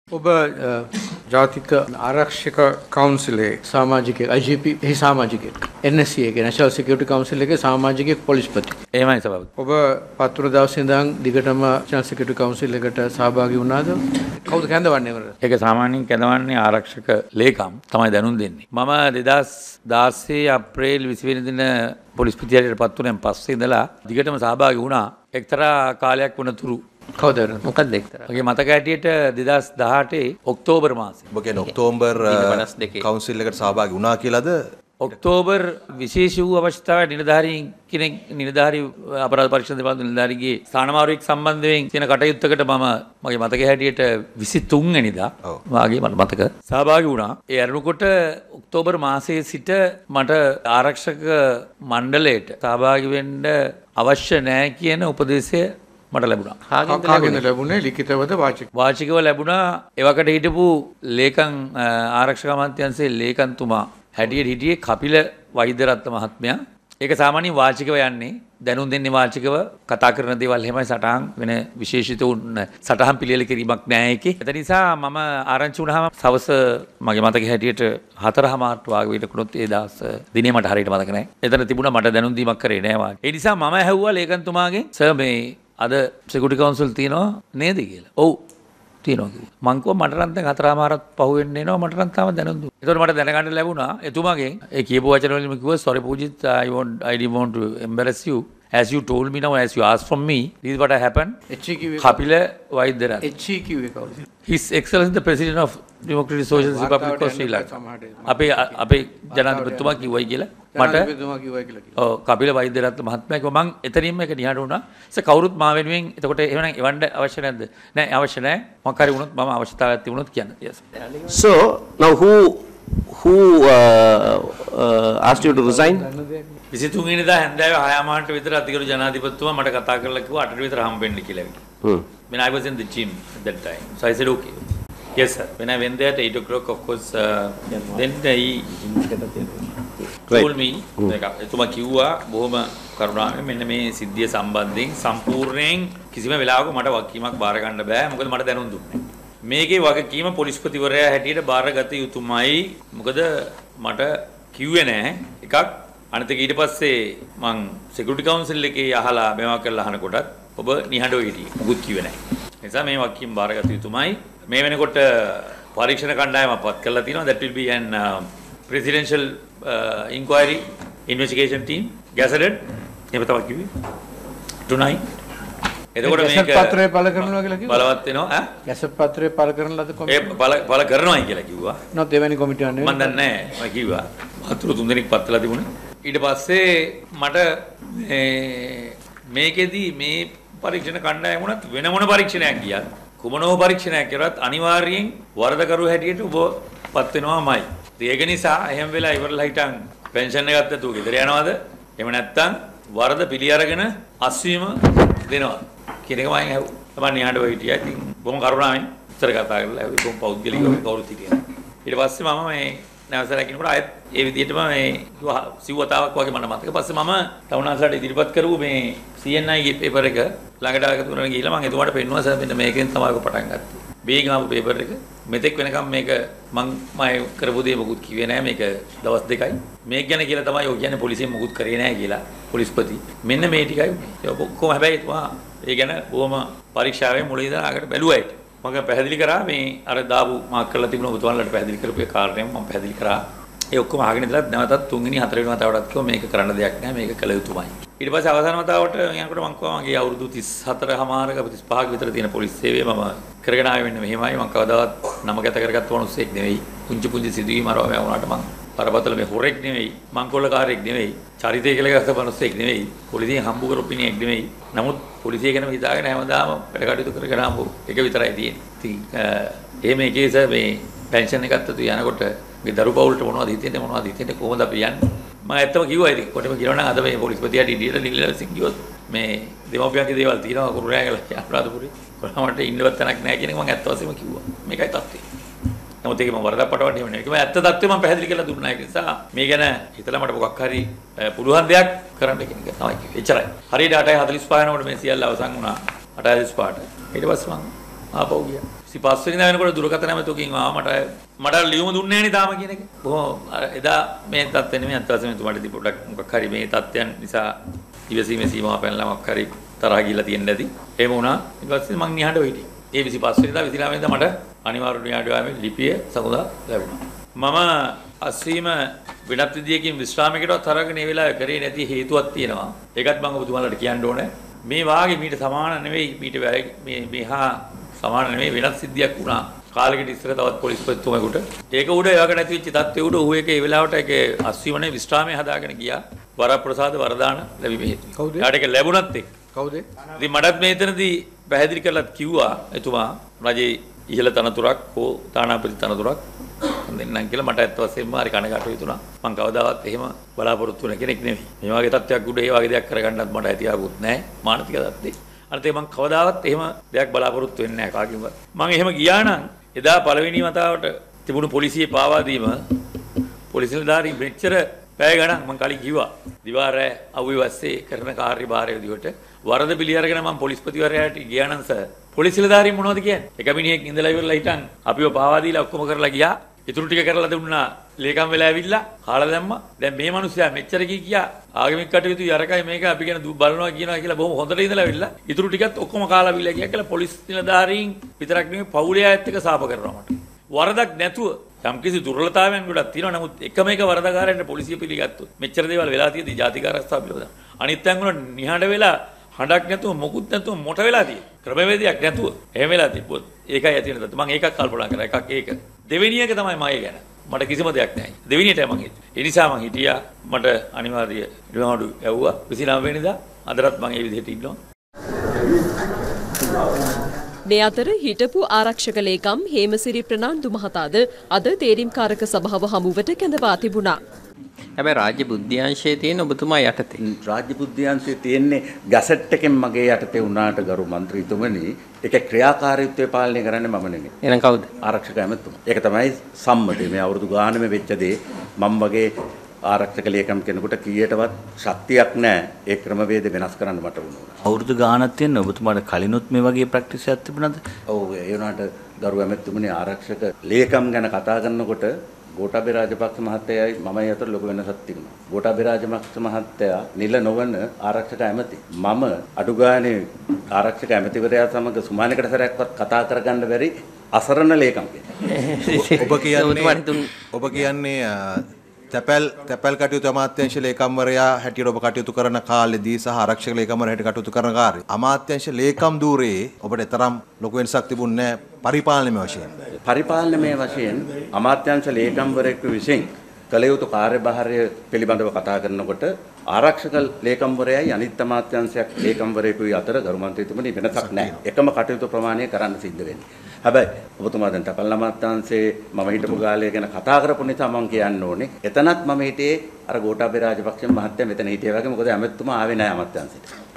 ඔබ ජාතික ආරක්ෂක කවුන්සිලේ සමාජිකයෙක් IGP එහි සමාජිකයෙක් NSC එකේ National Security Council එකේ සමාජිකයෙක් පොලිස්පති. එහෙමයි සභාපති. ඔබ පතුරු දවසේ ඉඳන් දිගටම National Security Council එකට සහභාගී වුණාද? කවුද කැඳවන්නේ කරන්නේ? ඒක සාමාන්‍යයෙන් කැඳවන්නේ ආරක්ෂක ලේකම් තමයි දැනුම් දෙන්නේ. මම 2016 අප්‍රේල් 20 වෙනි දින පොලිස්පතියට පත් වුණාන් පස්සේ ඉඳලා දිගටම සහභාගී වුණා. එක්තරා කාලයක් වුණතුරු කවුද? මොකක්ද එක්තරා? මගේ මතක හැටියට 2018 ඔක්තෝබර් මාසේ. ඔබ කියන්නේ ඔක්තෝබර් කවුන්සිල් එකට සහභාගී වුණා කියලාද? ඔක්තෝබර් විශේෂ වූ අවස්ථාවේ නිලධාරී අපරාධ පරීක්ෂණ දෙපාර්තමේන්තු නිලධාරීගේ ස්ථානමාරුවෙක් සම්බන්ධයෙන් තියෙන කටයුත්තකට මම මගේ මතක හැටියට 23 වෙනිදා වාගේ මට මතක සහභාගී වුණා. ඒ අරමුකොට ඔක්තෝබර් මාසයේ සිට මට ආරක්ෂක මණ්ඩලයට සහභාගී වෙන්න අවශ්‍ය නැහැ කියන උපදේශය මට ලැබුණා. කාගෙන්ද ලැබුණේ? ලිඛිතවද වාචිකව ලැබුණා. එවකට හිටපු ලේකම් ආරක්ෂක අමාත්‍යාංශයේ ලේකම්තුමා හැටියට හිටියේ කපිල වෛද්‍යරත්න මහත්මයා. ඒක සාමාන්‍යයෙන් වාචිකව යන්නේ. දැනුම් දෙන්නේ වාචිකව කතා කරන දේවල් එහෙමයි සටහන් වෙන විශේෂිත සටහන් පිළියෙල කිරීමක් නෑ ඒකේ. ඒ නිසා මම ආරංචි වුණාම සවස මගේ මතක හැටියට 4:00 වාගේ විතරකුණොත් ඒ දවස් දිනේ මට හරියට මතක නෑ. එතන තිබුණා මට දැනුම් දීමක් කරේ නෑ වාගේ. ඒ නිසා මම ඇහුවා ලේකම්තුමාගෙන් සර් මේ අද සිකියුරිටි කවුන්සිල් තියෙනවා නේද කියලා. ඔව් තියෙනවා කිව්වා. මං කිව්වා මට නම් දැන් 4:00 පහුවෙන්න එනවා මට නම් තාම දැනුම් දුන්නා. ඒතකොට මට දැනගන්න ලැබුණා එතුමාගෙන් ඒ කියපු වචන වලින් කිව්වා sorry Pujit I didn't want to embarrass you as you told me now as you asked from me this is what happened. Kapila Vaidyaratna. HEQ එක කවුද? His Excellency the President of Democratic Socialist Republic of Sri Lanka. අපේ ජනාධිපතිතුමා කිව්වයි කියලා මට ඔව් කපිල වෛද්‍යරත්න මහත්මයා කිව්වා මං එතනින්ම ඒක නිහඬ වුණා. කවුරුත් මා වෙනුවෙන් එතකොට එහෙනම් එවන්න අවශ්‍ය නැද්ද? නෑ අවශ්‍ය නෑ. මොකක් හරි වුණොත් මම අවශ්‍යතාවයක් තිබුණොත් කියන්න. Yes. So now who asked you to resign? 23 වෙනිදා හැන්දෑවේ 6:00 විතර අතිගරු ජනාධිපතිතුමා මට කතා කරලා කිව්වා 8ට විතර හම්බෙන්න කියලා. When I was in the gym at that time. So I said okay. Yes sir. When I went there at 8 o'clock of course then he told me එතුමා කිව්වා බොහොම කරුණාවෙන් මෙන්න මේ සිද්ධිය සම්බන්ධයෙන් සම්පූර්ණයෙන් කිසිම වෙලාවක මට වගකීමක් බාර ගන්න බෑ. මොකද මට දැනුම් දුන්නේ. මේකේ වගකීම පොලිස්පතිවරයා හැටියට බාරගත යුතුමයි. මොකද මට කිව්වේ නෑ එකක් අනිත් එක ඊට පස්සේ මං සිකියුරිටි කවුන්සිල් එකේ අහලා මේවා කරලා අහනකොටත් ඔබ නිහඬව හිටියේ. මුකුත් කිව්වේ නැහැ. ඒ නිසා මේ වගකීම බාරගත යුතුමයි. මේ වෙනකොට පරීක්ෂණ කණ්ඩායමක් පත් කරලා තිනවා. That will be an presidential inquiry investigation team gazetted. එහෙම තමයි කිව්වේ. tonight. එතකොට මේක පත්‍රය පළ කරනවා කියලා කිව්වා. බලවත් වෙනවා ඈ? ගැසට් පත්‍රය පළ කරන ලද කොමිටිය. පළ කරනවායි කියලා කිව්වා. නෝ දෙවැනි කොමිටියක් නෙවෙයි. මම දන්නේ නැහැ. මම කිව්වා. වතුර 3 දෙනෙක් පත්ලා තිබුණේ. ඊට පස්සේ මට මේකෙදි මේ පරීක්ෂණ කණ්ඩායම වුණත් වෙන මොන පරීක්ෂණයක් ගියත් කුමනෝ පරීක්ෂණයක් කරත් අනිවාර්යයෙන් වරදකරු හැටියට ඔබ පත් වෙනවාමයි. ඒක නිසා එහෙම වෙලා ඉවරලා හිටන් පෙන්ෂන් එකක් ගත්තතු ගෙදර යනවද? එහෙම නැත්නම් වරද පිළි අරගෙන අස්වීම දෙනවා. කියන එක මම ඇහුවා. තමයි නිහඬව හිටියා. ඉතින් බොහොම කරුණාවෙන් උත්තර කතා කරලා ඒ බොහොම පෞද්ගලිකව කවුරුත් හිටියා. ඊට පස්සේ මම මේ නැවසලා කිනකොට ආයෙත් ඒ විදිහටම මේ සිව්වතාවක් වගේ මට මතක. පස්සේ මම තවුනාසලට ඉදිරිපත් කරපු මේ CNI ගේ පේපර් එක ළඟට එකතු කරගෙන ගිහිල්ලා මම එතුමාට පෙන්නුවා සර් මෙන්න මේකෙන් තමයි ඔක පටන් ගත්තේ. බේගම ආපු පේපර් එක මෙතෙක් වෙනකම් මේක මම කරපු දේ මොකුත් කිව්වේ නැහැ මේක දවස් දෙකයි. මේක ගැන කියලා තමයි ඔය කියන්නේ පොලිසියෙන් මොකුත් කරේ නැහැ කියලා පොලිස්පති. මෙන්න මේ ටිකයි උනේ. ඒක ඔක්කොම හැබැයි එතුමා ඒ ගැන බොහොම පරීක්ෂාවෙන් මුලින් ඉඳලා අගට බැලුවා ඒක. මම පැහැදිලි කරා මේ අර දාපු මාක් කරලා තිබුණ ඔබතුමාලට පැහැදිලි කරපු ඒ කාරණේ මම පැහැදිලි කරා. ඒ ඔක්කොම අහගෙන ඉඳලා නැවතත් 3 වෙනි 4 වෙනි වතාවටත් කිව්වා මේක කරන්න දෙයක් නැහැ මේක කළ යුතුමයි. ඊට පස්සේ අවසාන වතාවට යනකොට මම කිව්වා මගේ අවුරුදු 34මාරක 35ක විතර තියෙන පොලිස් සේවය මම කරගෙන ආවේ වෙන්නේ මෙහෙමයි. මම කවදාවත් නම ගත කරගත්ත මිනිස්සෙක් නෙවෙයි. පුංචි සිදුවීම් අරව වුණාට මම පරපතල මේ හොරෙක් නෙවෙයි. මංකොල්ලකාරයෙක් නෙවෙයි. චරිතය කියලා ගත්ත මිනිස්සෙක් නෙවෙයි. පොලිසියෙන් හම්බු කරපු පිණියෙක් නෙවෙයි. නමුත් පොලිසිය ගැන හිතාගෙන හැමදාම වැඩ කටයුතු කරගෙන ආපු එක විතරයි තියෙන්නේ. ඉතින් එහෙම එකේස මේ පෙන්ෂන් එකක් ගත්තතු යනකොට මේ දරු පවුලට මොනවද හිතෙන්නේ කොහොමද අපි යන්නේ? මම ඇත්තම කිව්වා ඉතින් කොටම කියනවා නම් අද මේ පොලිස්පතියාට ඉඩියට නිලවසින් ගියොත් මේ දෙමව්පියන්ගේ දේවල් තියෙනවා කුරුණෑගල අනුරාධපුරේ. කොහොමද ඉන්නවත් තැනක් නැහැ කියන එක මම ඇත්ත වශයෙන්ම කිව්වා. මේකයි තත්ත්වය. නමුත් ඒක මම වරදක් පටවන්නේ නෙවෙයි. ඒක මම ඇත්ත තත්ත්වය මම පැහැදිලි කරලා දුන්නා. ඒ නිසා මේ ගැන හිතලා මට මොකක් හරි පුළුවන් දෙයක් කරන්න කියන එක තමයි කිව්වේ. එච්චරයි. හරියට 8:45 වෙනකොට මේ සියල්ල අවසන් වුණා. 8:45ට. ඊට පස්සේ මම ආපහු ගියා. 25 වෙනිදා වෙනකොට දුරකථන ඇමතුමකින් මට ලියුම දුන්නේ නැහැ නේ තාම කියන එක. බොහොම එදා මේ තත්ත්වෙ නෙමෙයි අත් වශයෙන් තුමාට ඉතින් පොඩ්ඩක් මොකක් හරි මේ තත්ත්වයන් නිසා ඉවසීමේ සීමාව පැනලා මොකක් හරි තරහ ගිහලා තියෙන්න ඇති. එහෙම වුණා. ඊට පස්සේ මං නිහඬව හිටියේ. ඒ 25 වෙනිදා 29 වෙනිදා මට අනිවාර්ය නිහඬව යෑමේ ලිපිය සමුදා ලැබුණා. මම අසීම වෙනත් විදියකින් විශ්‍රාමයකටවත් තරගෙන මේ වෙලාවේ කරේ නැති හේතුවක් තියෙනවා. ඒකත් මම ඔබතුමාලට කියන්න ඕනේ. මේ වාගේ මීට සමාන නෙවෙයි මීට මෙහා සමාන නෙවෙයි වෙනත් සිද්ධියක් වුණා. කාලෙකට ඉස්සර තවත් පොලිස්පතිතුමෙකුට. ඒක උඩ ඒවක නැති වෙච්ච තත්ත්වෙ උඩ ඌ එක ඒ වෙලාවට ඒකේ අස්වීමනේ විශ්‍රාමයේ හදාගෙන ගියා. වරප්‍රසාද වරදාන ලැබීමේ හේතුව. කවුද? යාට ඒක ලැබුණත් එක්ක. කවුද? ඉතින් මටත් මේතනදී පැහැදිලි කරලා කිව්වා එතුමා රජේ ඉහළ තනතුරක් හෝ තානාපති තනතුරක් දෙන්නම් කියලා මට ඇත්ත වශයෙන්ම හරි කනගාටු වෙතුණා. මං කවදාවත් එහෙම බලාපොරොත්තු වෙන කෙනෙක් නෙවෙයි. මේ වගේ තත්ත්වයක් උඩ ඒ වගේ දෙයක් කරගන්නත් මට ඇතියාවුත් නැහැ. මානසික තත්ත්වේ. අනිත් මං කවදාවත් එහෙම දෙයක් බලාපොරොත්තු වෙන්නේ නැහැ කාගෙන්වත්. මං එහෙම ගියා නම් එදා පළවෙනි වතාවට තිබුණු පොලිසියේ පාවා දීම පොලිසියලදාරි මෙච්චර පැය ගණන් මං කලින් කිව්වා. දිවාරෑ අවුවස්සේ කරන කාර්යභාරය විදිහට වරද පිළි අරගෙන මම පොලිස්පතිවරයාට ගියා නම් සර් පොලිසියලදාරින් මොනවද කියන්නේ? එක මිනිහෙක් ඉඳලා ඉවරලා හිටන් අපිව පාවා දීලා ඔක්කොම කරලා ගියා. ඉතුරු ටික කරලා දුන්නා. ලේකම් වෙලා ඇවිල්ලා කාලා දැම්මා. දැන් මේ මිනිස්සයා මෙච්චර කියා ආගමික කටයුතු යරකයි මේක අපි ගැන බලනවා කියනවා කියලා බොහොම හොඳට ඉඳලා ඇවිල්ලා ඉතුරු ටිකත් ඔක්කොම කාලා බිලා ගියා කියලා පොලිස් නිලධාරීන් විතරක් නෙමෙයි පවුලේ අයත් එක්ක සාප කරනවා මට. වරදක් නැතුව යම්කිසි දුර්වලතාවයන් ගොඩක් තියෙනවා. නමුත් එකම එක වරදකාරයන්ට පොලිසිය පිළිගත්තොත් මෙච්චර දේවල් වෙලා තියෙදි ජාතික ආරක්ෂාව පිළිබඳව. අනිත් තැන් වල නිහඬ වෙලා හඬක් නැතුව මොකුත් නැතුව මොට වෙලා තියෙන. ක්‍රමවේදයක් නැතුව එහෙම වෙලා තිබ්බොත් ඒකයි ඇති වෙන දත්. මම ඒකක් කල්පනා කරා. එකක් ඒක. දෙවෙනි එක තමයි මගේ ගැන. මට කිසිම දෙයක් නැහැ. දෙවෙනියට මම හිටියේ. ඒ නිසා මම හිටියා. මට අනිවාර්ය රිමාන්ඩ් ඇව්වා 29 වෙනිදා. අදටත් මම ඒ විදිහට ඉන්නවා. මේ අතර හිටපු ආරක්ෂක ලේකම් හේමසිරි ප්‍රනාන්දු මහතාද අද තේරීම්කාරක සභාව හමුවට කැඳවා තිබුණා. හැබැයි රාජ්‍ය බුද්ධ්‍යංශයේ තියෙන ඔබතුමා යටතේ. රාජ්‍ය බුද්ධ්‍යංශයේ තියෙන්නේ ගැසට් එකෙන් මගේ යටතේ වුණාට ගරු මන්ත්‍රීතුමනි ඒකේ ක්‍රියාකාරීත්වය පාලනය කරන්නේ මම නෙමෙයි. එහෙනම් කවුද? ආරක්ෂක ඇමතුමා. ඒක තමයි සම්මතය. මේ අවුරුදු ගානෙම වෙච්ච දේ මම වගේ ආරක්ෂක ලේකම් කෙනෙකුට කීයටවත් ශක්තියක් නැහැ ඒ ක්‍රමවේද වෙනස් කරන්න මට වුණා. අවුරුදු ගානක් තියෙන ඔබතුමාට කලිනුත් මේ වගේ ප්‍රැක්ටිස් එකක් තිබුණාද? ඔව් ඒ වුණාට ගරු ඇමතුමනි ආරක්ෂක ලේකම් ගැන කතා කරනකොට ගෝඨාභය රාජපක්ෂ මහත්තයයි මමයි අතර ලොකු වෙනසක් තිබුණා. ගෝඨාභය රාජපක්ෂ මහත්තයා නිල නොවන ආරක්ෂක ඇමති. මම අඩුගානේ ආරක්ෂක ඇමතිවරයා සමග සුමානකට සැරයක්වත් කතා කරගන්න බැරි අසරණ ලේකම් කෙනෙක්. ඔබ කියන්නේ තැපැල් කටයුතු අමාත්‍යාංශ ලේකම්වරයා හැටියට ඔබ කටයුතු කරන කාලෙදී සහ ආරක්ෂක ලේකම්වරයා හැටියට කටයුතු කරන කාලේ අමාත්‍යාංශ ලේකම් ධූරයේ ඔබට තරම් ලොකු වෙනසක් තිබුණේ නැහැ පරිපාලනමය වශයෙන්. පරිපාලනමය වශයෙන් අමාත්‍යාංශ ලේකම්වරයෙකු විසින් කළ යුතු කාර්යභාරය පිළිබඳව කතා කරනකොට ආරක්ෂක ලේකම්වරයයි අනිත් අමාත්‍යාංශයක් ලේකම්වරයෙකුයි අතර ගරු මන්ත්‍රීතුමනි වෙනසක් නැහැ. එකම කටයුතු ප්‍රමාණය කරන්න සිද්ධ වෙන්නේ. හැබැයි ඔබතුමා දැන් තපල් අමාත්‍යාංශයේ මම හිටපු කාලය ගැන කතා කරපු නිසා මම කියන්න ඕනේ. එතනත් මම හිටියේ අර ගෝඨාභය රාජපක්ෂ මහත්තයා මෙතන හිටියා වගේ මොකද ඇමතුමා ආවේ නැහැ අමාත්‍යාංශයට.